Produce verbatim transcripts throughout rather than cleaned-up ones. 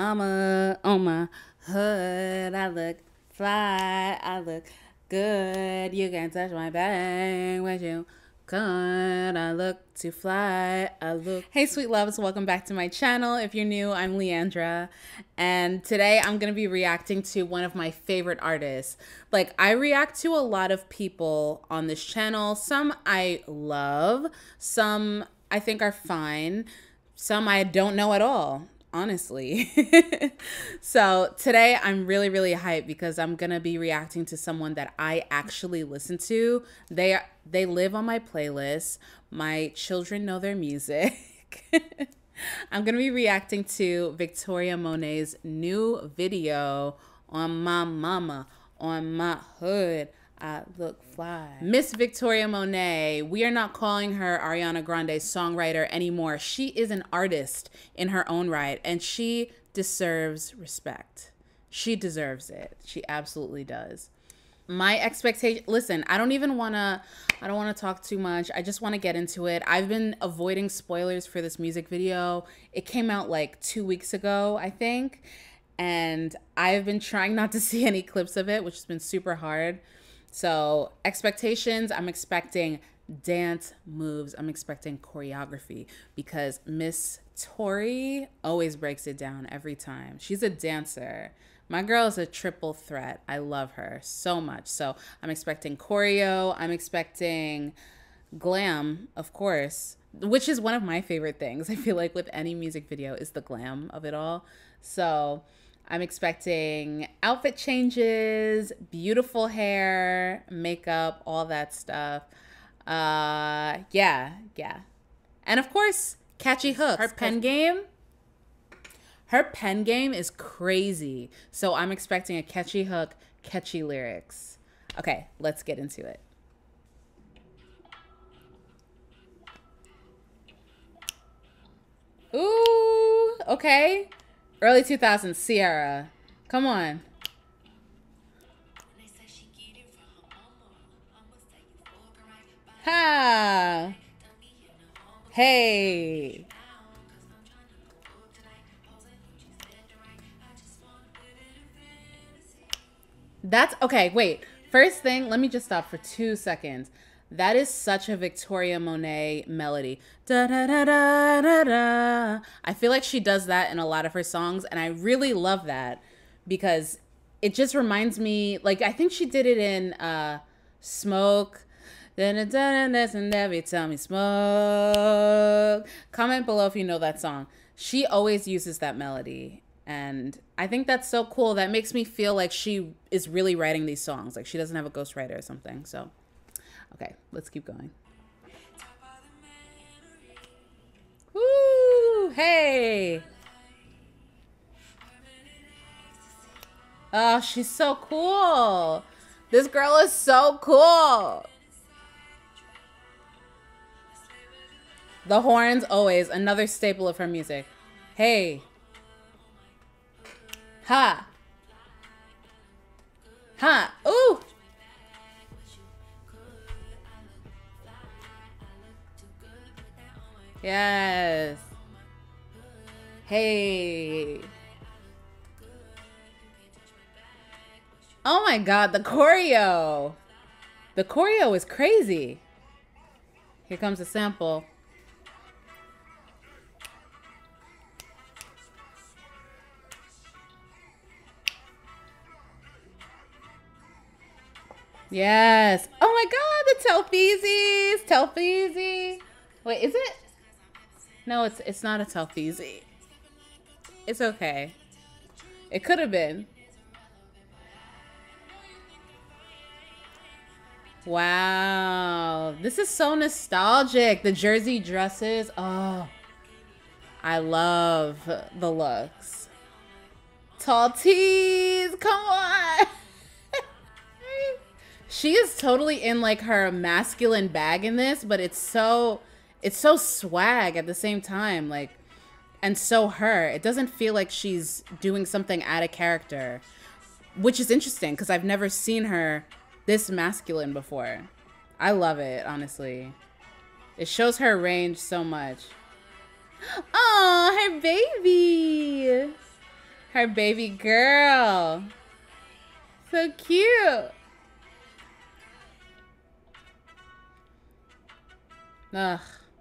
mama, on my hood. I look fly, I look good. You can touch my bang when you come. I look to fly, I look. Hey, sweet loves, welcome back to my channel. If you're new, I'm Leandra, and today I'm gonna be reacting to one of my favorite artists. Like, I react to a lot of people on this channel. Some I love, some I think are fine, some I don't know at all, honestly. So today I'm really, really hyped because I'm gonna be reacting to someone that I actually listen to. They they live on my playlist. My children know their music. I'm gonna be reacting to Victoria Monet's new video, On My Mama, On My Hood, I Look Fly. Miss Victoria Monet, we are not calling her Ariana Grande songwriter anymore. She is an artist in her own right, and she deserves respect. She deserves it. She absolutely does. My expectation, listen, I don't even want to, I don't want to talk too much. I just want to get into it. I've been avoiding spoilers for this music video. It came out like two weeks ago, I think. And I've been trying not to see any clips of it, which has been super hard. So expectations, I'm expecting dance moves. I'm expecting choreography because Miss Tori always breaks it down every time. She's a dancer. My girl is a triple threat. I love her so much. So I'm expecting choreo. I'm expecting glam, of course, which is one of my favorite things. I feel like with any music video is the glam of it all. So I'm expecting outfit changes, beautiful hair, makeup, all that stuff. Uh, yeah, yeah. And of course, catchy hooks. Her pen game, her pen game is crazy. So I'm expecting a catchy hook, catchy lyrics. Okay, let's get into it. Ooh, okay. Early two thousands, Sierra. Come on. Ha! Hey. That's okay. Wait. First thing, let me just stop for two seconds. That is such a Victoria Monet melody. Da, da, da, da, da, da. I feel like she does that in a lot of her songs, and I really love that because it just reminds me, like, I think she did it in uh, Smoke. And every time we smoke. Comment below if you know that song. She always uses that melody, and I think that's so cool. That makes me feel like she is really writing these songs. Like she doesn't have a ghostwriter or something, so. Okay, let's keep going. Woo! Hey! Oh, she's so cool. This girl is so cool. The horns, always. Another staple of her music. Hey. Ha. Ha. Ooh. Yes. Hey. Oh my God, the choreo. The choreo is crazy. Here comes a sample. Yes. Oh my God, the Telfeezys. Telfeezy. Wait, is it? No, it's it's not a Telfeezy. It's okay. It could have been. Wow. This is so nostalgic. The jersey dresses. Oh. I love the looks. Tall tees. Come on. She is totally in like her masculine bag in this, but it's so it's so swag at the same time, like, and so her. It doesn't feel like she's doing something out of character, which is interesting because I've never seen her this masculine before. I love it, honestly. It shows her range so much. Oh, her baby. Her baby girl. So cute. Ugh.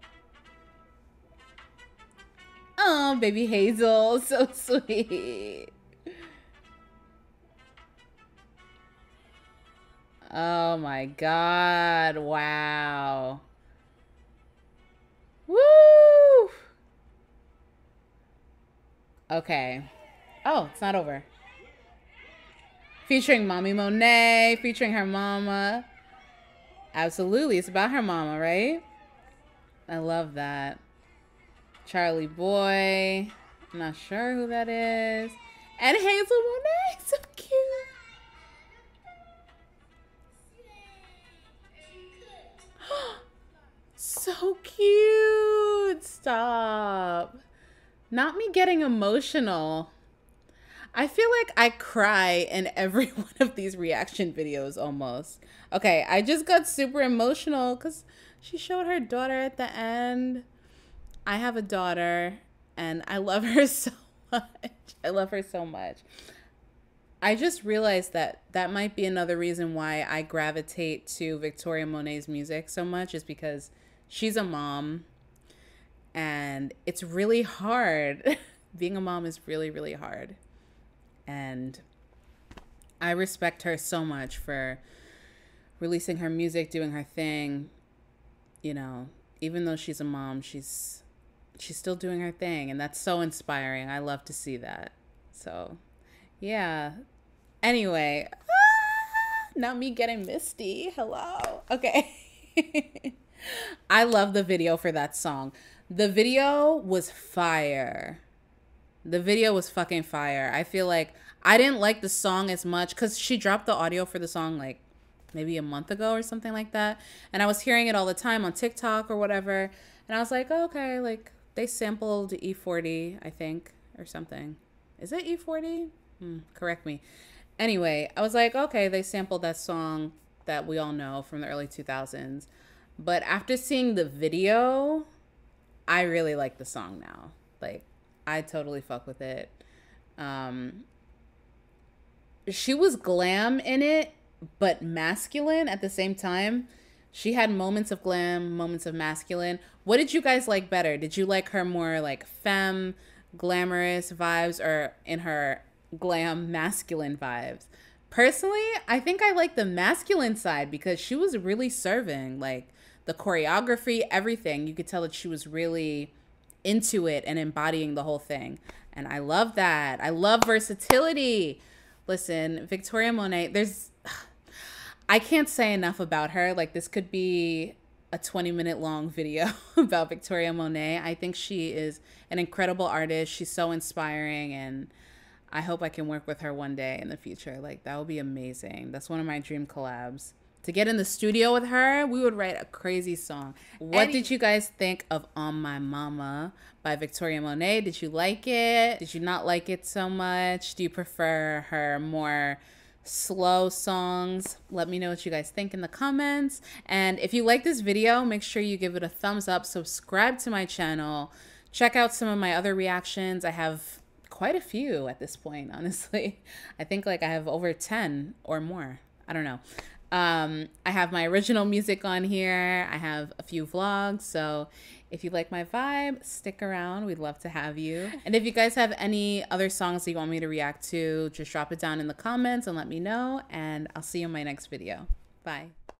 Oh, baby Hazel. So sweet. Oh my God. Wow. Woo! Okay. Oh, it's not over. Featuring Mommy Monet, featuring her mama. Absolutely. It's about her mama, right? I love that. Charlie Boy. I'm not sure who that is. And Hazel Monet. So cute. So cute. Stop. Not me getting emotional. I feel like I cry in every one of these reaction videos almost. Okay, I just got super emotional because she showed her daughter at the end. I have a daughter and I love her so much. I love her so much. I just realized that that might be another reason why I gravitate to Victoria Monet's music so much, is because she's a mom and it's really hard. Being a mom is really, really hard. And I respect her so much for releasing her music, doing her thing. You know, even though she's a mom, she's she's still doing her thing, and that's so inspiring. I love to see that. So, yeah. Anyway, ah, not me getting misty. Hello. Okay. I love the video for that song. The video was fire. The video was fucking fire. I feel like I didn't like the song as much because she dropped the audio for the song like maybe a month ago or something like that. And I was hearing it all the time on TikTok or whatever. And I was like, oh, okay, like they sampled E forty, I think, or something. Is it E forty? Hmm, correct me. Anyway, I was like, okay, they sampled that song that we all know from the early two thousands. But after seeing the video, I really like the song now. Like, I totally fuck with it. Um, she was glam in it, but masculine at the same time. She had moments of glam, moments of masculine. What did you guys like better? Did you like her more like femme, glamorous vibes, or in her glam, masculine vibes? Personally, I think I like the masculine side because she was really serving. Like, the choreography, everything. You could tell that she was really into it and embodying the whole thing. And I love that. I love versatility. Listen, Victoria Monet, there's, I can't say enough about her. Like, this could be a twenty minute long video about Victoria Monet. I think she is an incredible artist. She's so inspiring, and I hope I can work with her one day in the future. Like, that would be amazing. That's one of my dream collabs. To get in the studio with her, we would write a crazy song. What did you guys think of On My Mama by Victoria Monet? Did you like it? Did you not like it so much? Do you prefer her more slow songs? Let me know what you guys think in the comments. And if you like this video, make sure you give it a thumbs up, subscribe to my channel, check out some of my other reactions. I have quite a few at this point, honestly. I think like I have over ten or more. I don't know. Um, I have my original music on here. I have a few vlogs. So if you like my vibe, stick around. We'd love to have you. And if you guys have any other songs that you want me to react to, just drop it down in the comments and let me know. And I'll see you in my next video. Bye.